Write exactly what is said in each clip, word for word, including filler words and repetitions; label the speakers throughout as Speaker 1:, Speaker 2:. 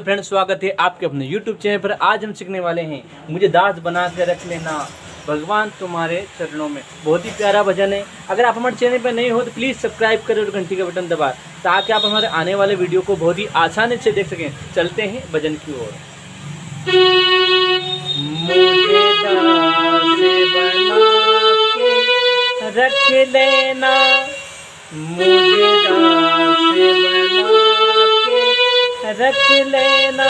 Speaker 1: Friends, स्वागत है आपके अपने यूट्यूब चैनल पर। आज हम सीखने वाले हैं मुझे दास बना के रख लेना भगवान तुम्हारे चरणों में। बहुत ही प्यारा भजन है। अगर आप हमारे चैनल पर नए हो तो प्लीज़ सब्सक्राइब करें और घंटी का बटन दबाएं ताकि आप हमारे आने वाले वीडियो को बहुत ही आसानी से देख सकें। चलते हैं भजन की ओर। मुझे दास बना के रख लेना, मुझे दास बना के रख लेना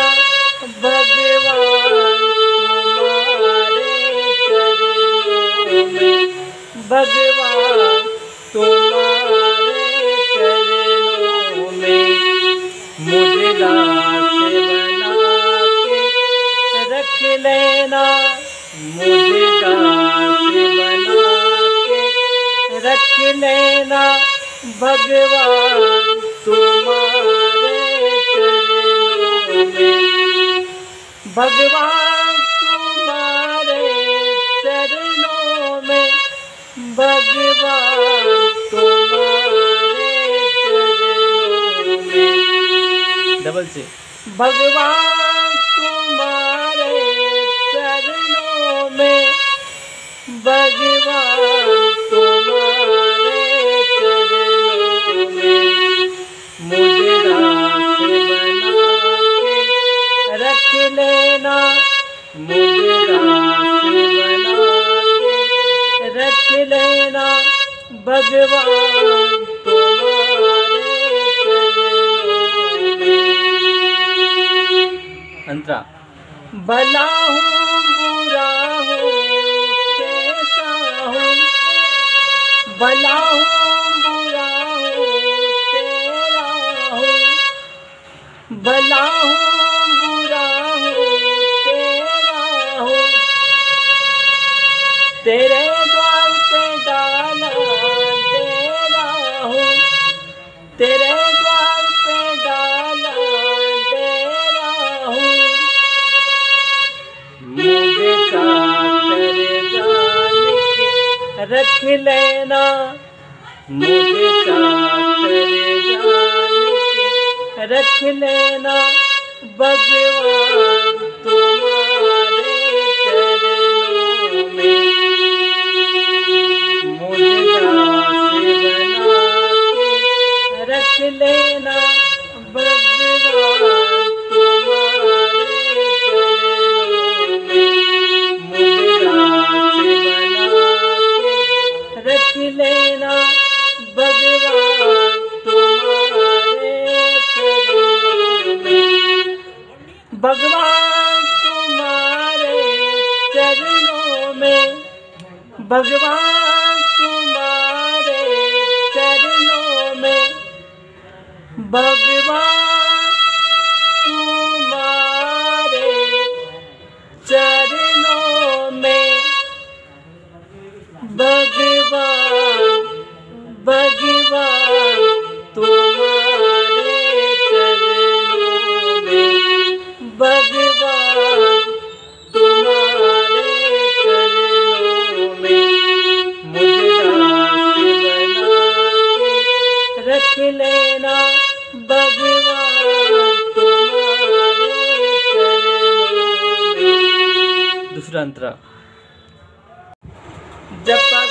Speaker 1: भगवान तुम्हारे चरणों में, भगवान तुम्हारे चरणों में। मुझे दास बना के रख लेना, मुझे दास बना के रख लेना भगवान तुम्हारे चरणों में, भगवान तुम्हारे चरणों में, भगवान तुम्हारे चरणों में। डबल से भगवान तुम्हारे चरणों में, भगवान तुम्हारे चरणों में। मुझे दास बना के रख लेना, मुझे दास बना के रख लेना भगवान तुम्हारे चरणों में। अंतरा भला हूँ बुरा हूँ कैसा हूँ, भला हूँ बुरा हूँ तेरा हूँ, भला हूँ बुरा हूँ तेरा हूँ। तेरे द्वार पे डाला डेरा हूँ, तेरे द्वार पे डाला डेरा हूँ। मुझे चाकर जान के रख लेना, मुझे चाकर जान के रख लेना भगवान तुम्हारे चरणों में। मुझे दास बना के रख लेना भगवान तुम्हारे चरणों में। मुझे दास बना के रख लेना भगवान तुम्हारे चरणों में, भगवान तुम्हारे चरणों में, भगवान तुम्हारे चरणों में, भगवान तुम्हारे चरणों में, भगवान भगवान तुम्हारे चरणों में, भगवान तुम्हारे चरणों में। मुझे दास बना के रख लेना भगवान तुम्हारे चरणों में। दूसरा अंतरा जप